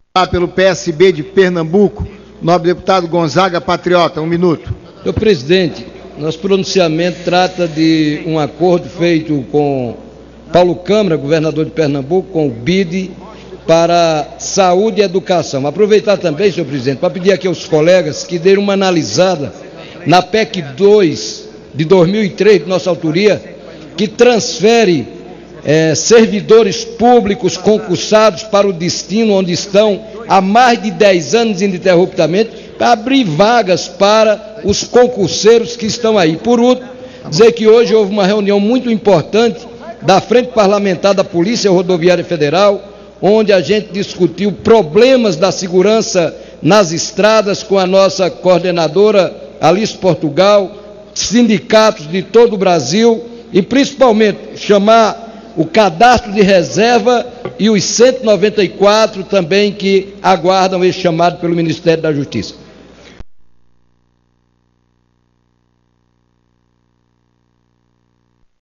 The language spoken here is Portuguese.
Pelo PSB de Pernambuco, nobre deputado Gonzaga Patriota, 1 minuto. Senhor presidente, nosso pronunciamento trata de um acordo feito com Paulo Câmara, governador de Pernambuco, com o BID para saúde e educação. Aproveitar também, senhor presidente, para pedir aqui aos colegas que deem uma analisada na PEC 2 de 2003, de nossa autoria, que transfere servidores públicos concursados para o destino onde estão há mais de 10 anos ininterruptamente, para abrir vagas para os concurseiros que estão aí. Por último, dizer que hoje houve uma reunião muito importante da Frente Parlamentar da Polícia Rodoviária Federal, onde a gente discutiu problemas da segurança nas estradas com a nossa coordenadora Alice Portugal, sindicatos de todo o Brasil e principalmente chamar o cadastro de reserva e os 194 também que aguardam esse chamado pelo Ministério da Justiça.